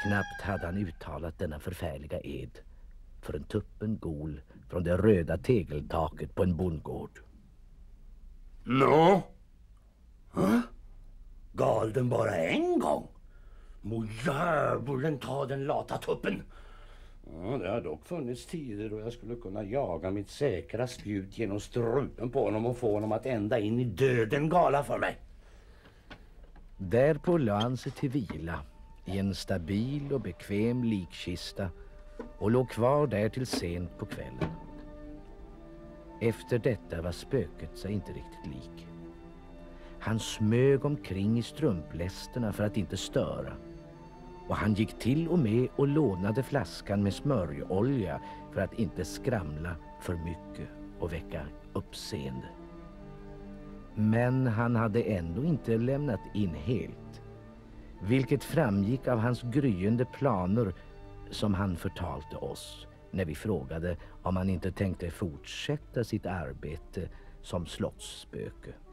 Knappt hade han uttalat denna förfärliga ed förrän tuppen gol från det röda tegeltaket på en bondgård. Nå? Gal den bara en gång? Må djävulen ta den lata tuppen. Ja, det har dock funnits tider då jag skulle kunna jaga mitt säkra spjut genom strupen på honom och få honom att ända in i döden gala för mig. Därpå lade han sig till vila i en stabil och bekväm likkista och låg kvar där till sent på kvällen. Efter detta var spöket sig inte riktigt lik. Han smög omkring i strumplästerna för att inte störa, och han gick till och med och lånade flaskan med smörjolja för att inte skramla för mycket och väcka uppseende. Men han hade ändå inte lämnat in helt, vilket framgick av hans gryende planer som han förtalte oss när vi frågade om han inte tänkte fortsätta sitt arbete som slottsspöke.